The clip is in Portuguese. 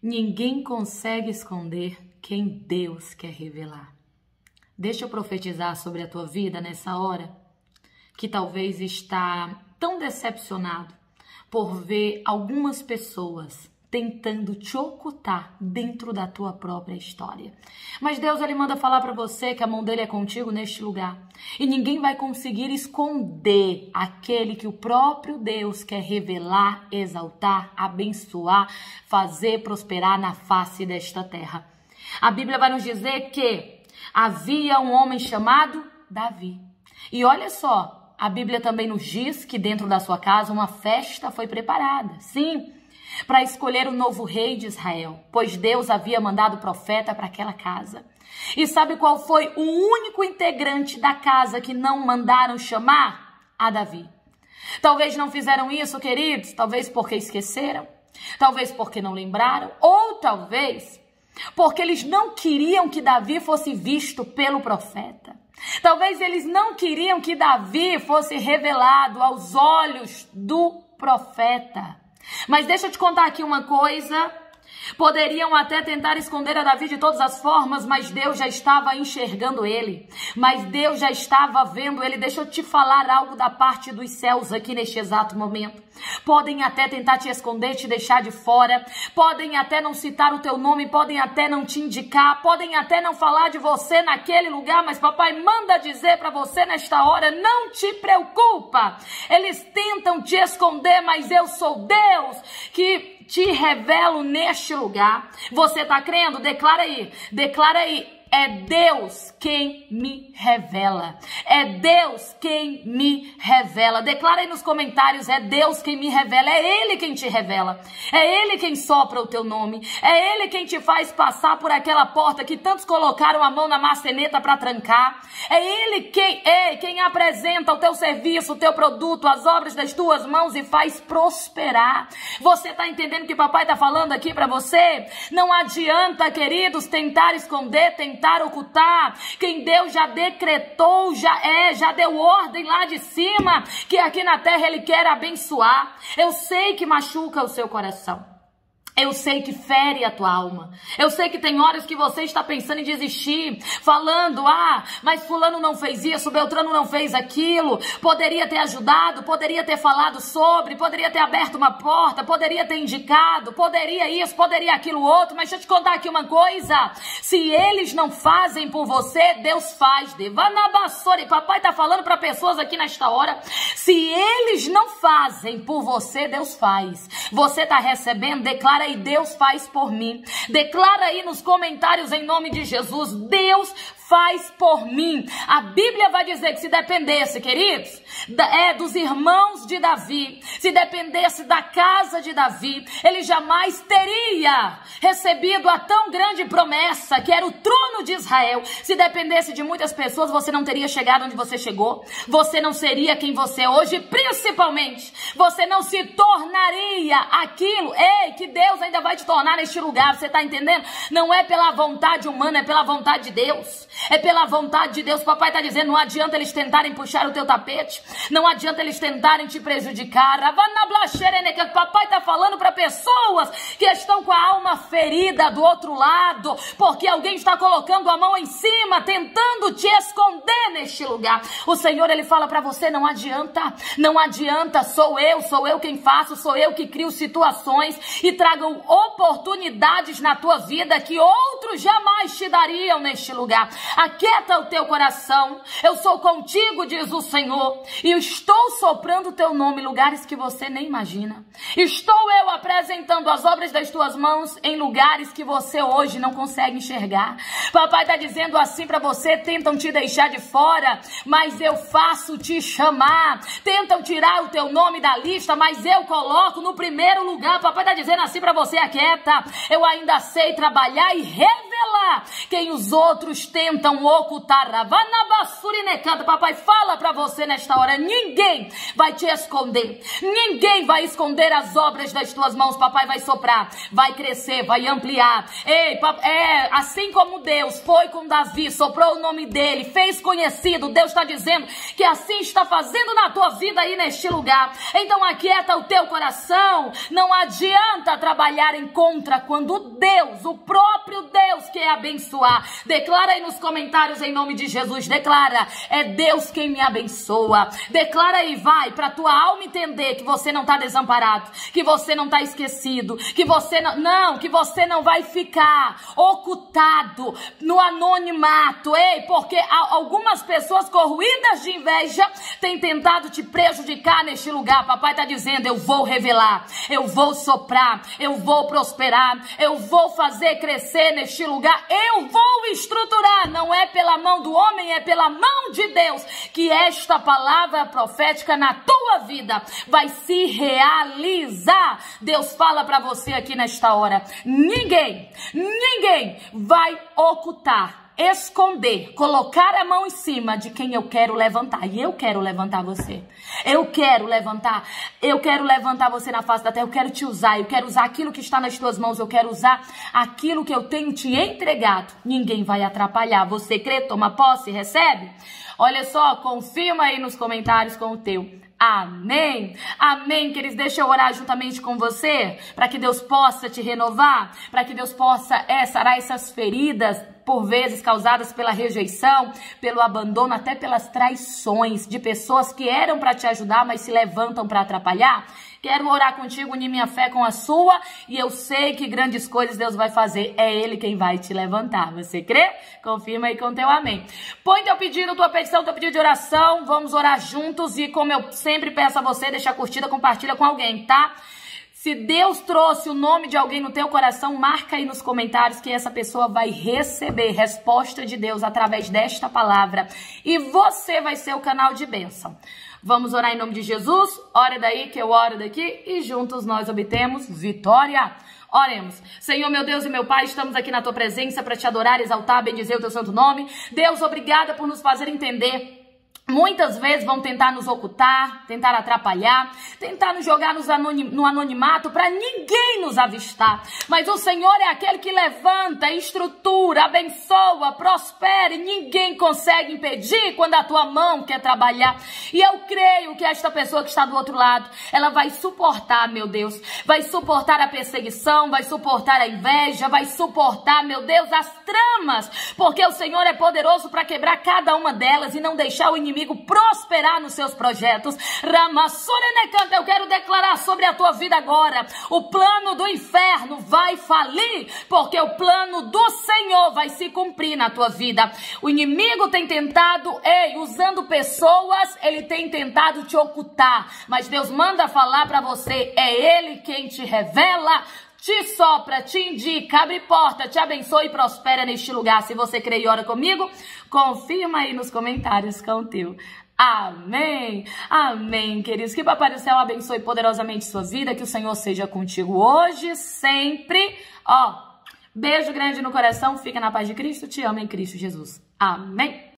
Ninguém consegue esconder quem Deus quer revelar. Deixa eu profetizar sobre a tua vida nessa hora, que talvez está tão decepcionado por ver algumas pessoas tentando te ocultar dentro da tua própria história. Mas Deus, ele manda falar para você que a mão dele é contigo neste lugar. E ninguém vai conseguir esconder aquele que o próprio Deus quer revelar, exaltar, abençoar, fazer prosperar na face desta terra. A Bíblia vai nos dizer que havia um homem chamado Davi. E olha só, a Bíblia também nos diz que dentro da sua casa uma festa foi preparada. Sim, para escolher o novo rei de Israel, pois Deus havia mandado profeta para aquela casa. E sabe qual foi o único integrante da casa que não mandaram chamar? A Davi. Talvez não fizeram isso, queridos, talvez porque esqueceram, talvez porque não lembraram, ou talvez porque eles não queriam que Davi fosse visto pelo profeta. Talvez eles não queriam que Davi fosse revelado aos olhos do profeta. Mas deixa eu te contar aqui uma coisa. Poderiam até tentar esconder a Davi de todas as formas, mas Deus já estava enxergando ele. Mas Deus já estava vendo ele. Deixa eu te falar algo da parte dos céus aqui neste exato momento. Podem até tentar te esconder, te deixar de fora. Podem até não citar o teu nome, podem até não te indicar, podem até não falar de você naquele lugar, mas papai manda dizer para você nesta hora, não te preocupa. Eles tentam te esconder, mas eu sou Deus que te revelo neste lugar. Você está crendo? Declara aí. Declara aí. É Deus quem me revela. É Deus quem me revela. Declara aí nos comentários. É Deus quem me revela. É Ele quem te revela. É Ele quem sopra o teu nome. É Ele quem te faz passar por aquela porta que tantos colocaram a mão na maçaneta para trancar. É Ele quem apresenta o teu serviço, o teu produto, as obras das tuas mãos e faz prosperar. Você está entendendo o que papai está falando aqui para você? Não adianta, queridos, tentar esconder, tentar ocultar. Quem Deus já decretou, já deu ordem lá de cima, que aqui na terra Ele quer abençoar. Eu sei que machuca o seu coração. Eu sei que fere a tua alma. Eu sei que tem horas que você está pensando em desistir, falando, mas fulano não fez isso, Beltrano não fez aquilo, poderia ter ajudado, poderia ter falado sobre, poderia ter aberto uma porta, poderia ter indicado, poderia isso, poderia aquilo outro, mas deixa eu te contar aqui uma coisa, se eles não fazem por você, Deus faz. Devanabassori, papai está falando para pessoas aqui nesta hora, se eles não fazem por você, Deus faz. Você está recebendo, declara aí, Deus faz por mim. Declara aí nos comentários em nome de Jesus, Deus faz por mim. A Bíblia vai dizer que se dependesse, queridos, dos irmãos de Davi, se dependesse da casa de Davi, ele jamais teria recebido a tão grande promessa que era o trono de Israel. Se dependesse de muitas pessoas, você não teria chegado onde você chegou, você não seria quem você é hoje, principalmente, você não se tornaria aquilo, que Deus ainda vai te tornar neste lugar. Você está entendendo? Não é pela vontade humana, é pela vontade de Deus. É pela vontade de Deus. Papai está dizendo, não adianta eles tentarem puxar o teu tapete, não adianta eles tentarem te prejudicar. Papai está falando para pessoas que estão com a alma ferida do outro lado, porque alguém está colocando a mão em cima, tentando te esconder neste lugar. O Senhor, Ele fala para você, não adianta, não adianta, sou eu quem faço, sou eu que crio situações e trago oportunidades na tua vida que outros jamais te dariam neste lugar. Aquieta o teu coração, eu sou contigo, diz o Senhor, e eu estou soprando o teu nome em lugares que você nem imagina. Estou eu apresentando as obras das tuas mãos em lugares que você hoje não consegue enxergar. Papai está dizendo assim para você, tentam te deixar de fora, mas eu faço te chamar. Tentam tirar o teu nome da lista, mas eu coloco no primeiro lugar. Papai está dizendo assim para você, aquieta, eu ainda sei trabalhar e revelar revela quem os outros tentam ocultar. Papai fala para você nesta hora, ninguém vai te esconder, ninguém vai esconder as obras das tuas mãos. Papai vai soprar, vai crescer, vai ampliar. Ei, assim como Deus foi com Davi, soprou o nome dele, fez conhecido, Deus está dizendo que assim está fazendo na tua vida aí neste lugar. Então aquieta o teu coração, não adianta trabalhar em contra quando Deus, o próprio Deus quer abençoar. Declara aí nos comentários em nome de Jesus, declara, é Deus quem me abençoa. Declara aí, vai, para tua alma entender que você não está desamparado, que você não está esquecido, que você que você não vai ficar ocultado no anonimato. Ei, porque algumas pessoas corroídas de inveja têm tentado te prejudicar neste lugar. Papai está dizendo, eu vou revelar, eu vou soprar, eu vou prosperar, eu vou fazer crescer neste lugar, eu vou estruturar. Não é pela mão do homem, é pela mão de Deus que esta palavra profética na tua vida vai se realizar. Deus fala para você aqui nesta hora, ninguém vai ocultar, esconder, colocar a mão em cima de quem eu quero levantar. E eu quero levantar você. Eu quero levantar você na face da terra. Eu quero te usar. Eu quero usar aquilo que está nas tuas mãos. Eu quero usar aquilo que eu tenho te entregado. Ninguém vai atrapalhar. Você crê, toma posse, recebe? Olha só, confirma aí nos comentários com o teu. Amém, amém, queridos. Deixa eu orar juntamente com você, para que Deus possa te renovar, para que Deus possa sarar essas feridas, por vezes causadas pela rejeição, pelo abandono, até pelas traições de pessoas que eram para te ajudar, mas se levantam para atrapalhar. Quero orar contigo, unir minha fé com a sua, e eu sei que grandes coisas Deus vai fazer. É Ele quem vai te levantar. Você crê? Confirma aí com teu amém. Põe teu pedido, tua petição, teu pedido de oração. Vamos orar juntos, e como eu sempre peço a você, deixa a curtida, compartilha com alguém, tá? Se Deus trouxe o nome de alguém no teu coração, marca aí nos comentários que essa pessoa vai receber resposta de Deus através desta palavra. E você vai ser o canal de bênção. Vamos orar em nome de Jesus? Ora daí que eu oro daqui e juntos nós obtemos vitória. Oremos. Senhor, meu Deus e meu Pai, estamos aqui na tua presença para te adorar, exaltar, bendizer o teu santo nome. Deus, obrigada por nos fazer entender. Muitas vezes vão tentar nos ocultar, tentar atrapalhar, tentar nos jogar no anonimato para ninguém nos avistar. Mas o Senhor é aquele que levanta, estrutura, abençoa, prospera, e ninguém consegue impedir quando a tua mão quer trabalhar. E eu creio que esta pessoa que está do outro lado, ela vai suportar, meu Deus, vai suportar a perseguição, vai suportar a inveja, vai suportar, meu Deus, as tramas, porque o Senhor é poderoso para quebrar cada uma delas e não deixar o inimigo prosperar nos seus projetos. Eu quero declarar sobre a tua vida agora, o plano do inferno vai falir, porque o plano do Senhor vai se cumprir na tua vida. O inimigo tem tentado, usando pessoas, ele tem tentado te ocultar, mas Deus manda falar para você, é Ele quem te revela, te sopra, te indica, abre porta, te abençoe e prospera neste lugar. Se você crê e ora comigo, confirma aí nos comentários com o teu. Amém, amém, queridos. Que Papai do Céu abençoe poderosamente sua vida, que o Senhor seja contigo hoje, sempre. Beijo grande no coração, fica na paz de Cristo, te amo em Cristo Jesus. Amém.